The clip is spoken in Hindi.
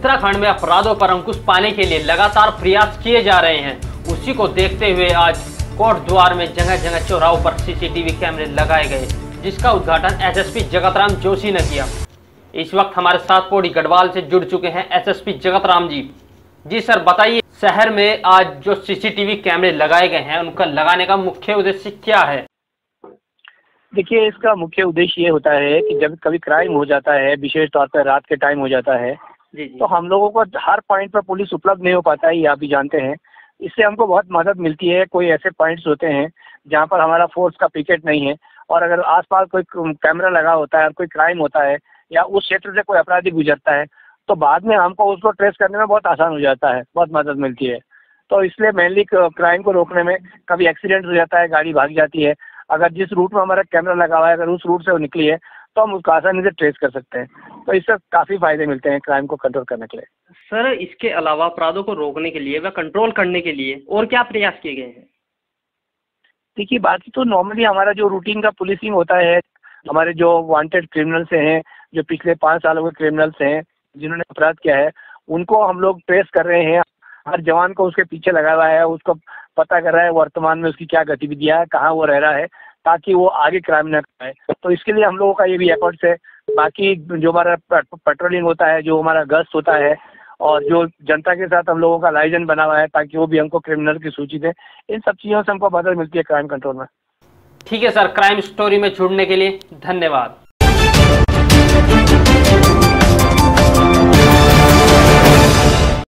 उत्तराखंड में अपराधों पर अंकुश पाने के लिए लगातार प्रयास किए जा रहे हैं। उसी को देखते हुए आज कोटद्वार में जगह जगह चौराहों पर सीसीटीवी कैमरे लगाए गए, जिसका उद्घाटन एसएसपी जगतराम जोशी ने किया। इस वक्त हमारे साथ पौड़ी गढ़वाल से जुड़ चुके हैं एसएसपी जगतराम जी। जी सर, बताइए, शहर में आज जो सीसीटीवी कैमरे लगाए गए हैं उनका लगाने का मुख्य उद्देश्य क्या है? देखिए, इसका मुख्य उद्देश्य ये होता है कि जब कभी क्राइम हो जाता है, विशेष तौर पर रात के टाइम हो जाता है, जी। तो हम लोगों को हर पॉइंट पर पुलिस उपलब्ध नहीं हो पाता है, ये आप भी जानते हैं। इससे हमको बहुत मदद मिलती है। कोई ऐसे पॉइंट्स होते हैं जहाँ पर हमारा फोर्स का पिकेट नहीं है, और अगर आसपास कोई कैमरा लगा होता है और कोई क्राइम होता है या उस क्षेत्र से कोई अपराधी गुजरता है, तो बाद में हमको उसको ट्रेस करने में बहुत आसान हो जाता है, बहुत मदद मिलती है। तो इसलिए मेनली क्राइम को रोकने में, कभी एक्सीडेंट हो जाता है, गाड़ी भाग जाती है, अगर जिस रूट में हमारा कैमरा लगा हुआ है अगर उस रूट से वो निकली है तो हम उसको आसानी से ट्रेस कर सकते हैं। तो इससे काफ़ी फायदे मिलते हैं क्राइम को कंट्रोल करने के लिए। सर, इसके अलावा अपराधों को रोकने के लिए व कंट्रोल करने के लिए और क्या प्रयास किए गए हैं? देखिए, बाकी तो नॉर्मली हमारा जो रूटीन का पुलिसिंग होता है, हमारे जो वांटेड क्रिमिनल्स हैं, जो पिछले 5 सालों के क्रिमिनल्स हैं जिन्होंने अपराध किया है, उनको हम लोग ट्रेस कर रहे हैं। हर जवान को उसके पीछे लगा हुआ है, उसको पता कर रहा है वर्तमान में उसकी क्या गतिविधियां है, कहाँ वो रह रहा है, ताकि वो आगे क्राइम न करे। तो इसके लिए हम लोगों का ये भी एफर्ट्स है। बाकी जो हमारा पेट्रोलिंग होता है, जो हमारा गश्त होता है, और जो जनता के साथ हम लोगों का लाइजन बना हुआ है ताकि वो भी हमको क्रिमिनल की सूची दे, इन सब चीज़ों से हमको मदद मिलती है क्राइम कंट्रोल में। ठीक है सर, क्राइम स्टोरी में जुड़ने के लिए धन्यवाद।